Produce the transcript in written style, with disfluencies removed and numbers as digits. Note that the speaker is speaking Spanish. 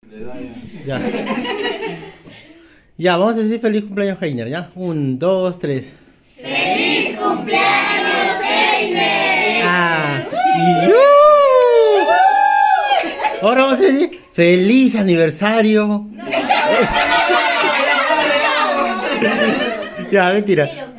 Ya. Ya, vamos a decir feliz cumpleaños, Heiner, ¿ya? 1, 2, 3. ¡Feliz cumpleaños, Heiner! Ah, y ahora vamos a decir feliz aniversario. Ya, mentira.